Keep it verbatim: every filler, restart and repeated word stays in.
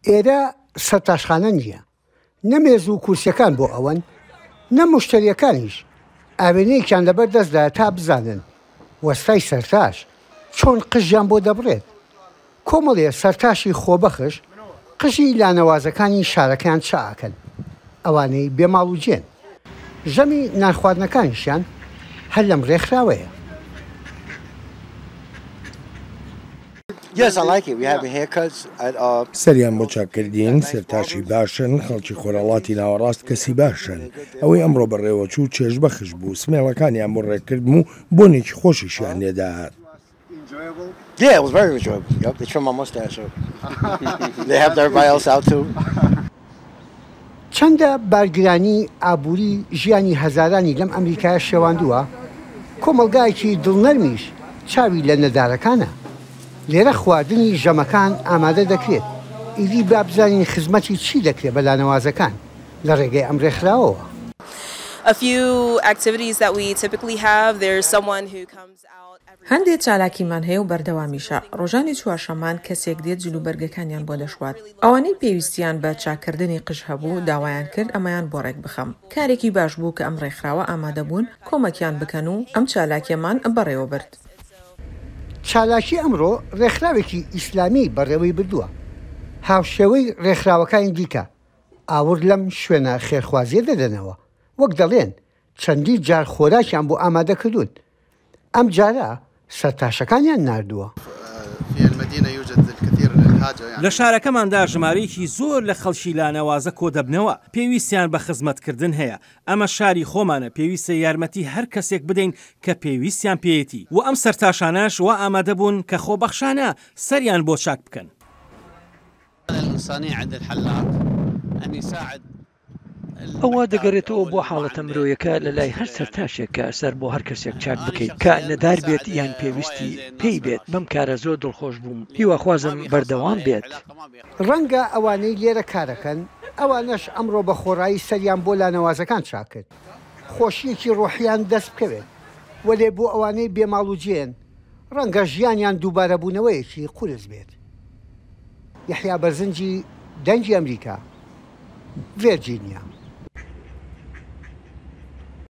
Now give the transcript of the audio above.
ئێرە سەرتاشخانە نییە، نەمێز و کورسیەکان بۆ ئەوەن، نە مشتریەکانیش ئاوێنەیەکیان لەبەر دەستدا تا بزانن وەستای سەرتاش چۆن قژیان بۆ دەبڕێت. کۆمەڵێ سەرتاشی خۆبەخش قژی لانەوازەکانی شارەکان چاکەن، ئەوانەی بێماڵ و جێن. ژەمی نانخواردنەکانیشیان هەر لەم ڕێکخراوەیە. سەریان بۆ چاکردین سەرتاشی باشن، خەڵکی خۆرەڵاتی ناوەڕاست کەسی باشن. ئەوەی ئەمڕۆ بەڕێوەچوو چێژبەخش بوو، سمێڵەکانیان بۆ ڕێکردم و بۆنێکی خۆشیشیان لێداهات. Yeah, it was very enjoyable. Yep, they trim my mustache up. They helped everybody else out too. چەندە بارگرانی ئابووری ژیانی هەزارانی لەم ئەمریکایە شێواندووە، کۆمەلگایەکی دڵنەرمیش چاوی لە نەدارەکانە. لێرە خواردنی ژەمەکان ئامادە دەکرێت، ئیدی با بزانین خزمەتی چی دەکرێت بە لانەوازەکان لە ڕێگەی ئەم ڕێکخراوەوە. A few activities that we typically have, there's someone who comes out every هەندێک چالاکیمان هەیە و بەردەوامیشە. ڕۆژانی چوارشەمان کەسێک دێت جلوبەرگەکانیان بۆ دەشوات. ئەوانەی پێویستیان بە چاکردنی قژ هەبوو داوایان کرد ئەمەیان بۆ ڕێک بخەم. کارێکی باش بوو کە ئەم ڕێکخراوە ئامادە بوون کۆمەکیان بکەن و ئەم چالاکیەمان بەڕێوە برد. چالاکی ئەمڕۆ ڕێکخراوێکی ئیسلامی بەڕێوەی بردووە. هاوشێوەی ڕێکخراوەکانی دیکە ئاور لەم شوێنە خێرخوازیە دەدەنەوە، وەک دەڵێن چەندی جار خۆراکیان بۆ ئامادەکردوون. ئەم جارە سەرتاشەکانیان ناردووە. لە شارەکەماندا ژمارەیەکی زۆر لە خەڵکی لانەوازە کۆ دەبنەوە، پێویستیان بە خزمەتکردن هەیە. ئەمە شاری خۆمانە، پێویستە یارمەتی هەر کەسێک بدەین کە پێویستیان پێیەتی و ئەم سەرتاشانەش وا ئامادە بوون کە خۆبەخشانە سەریان بۆ چاک بکەن. ئەوە دەگەڕێتەوە بۆ حاڵەتە مرۆیەکە لە لای هەر سەرتاشێکە سەر بۆ هەر کەسێک چاک بکەیت کە نەدار بێت یان پێویستی پێی بێت. بەم کارە زۆر دڵخۆش بووم، هیواخوازم بەردەوام بێت. ڕەنگە ئەوانەی لێرە کارەکەن ئەوانەش ئەمڕۆ بە خۆڕایی سەریان بۆ لانەوازەکان چاک کرد، خۆشیەکی ڕۆحیان دەست بکەوێت. وەلێ بۆ ئەوانەی بێماڵ و جێن ڕەنگە ژیانیان دووبارە بوونەوەیەکی قورس بێت. یەحیا بەرزنجی دەنگی ئەمریکا، ڤێرجینیا.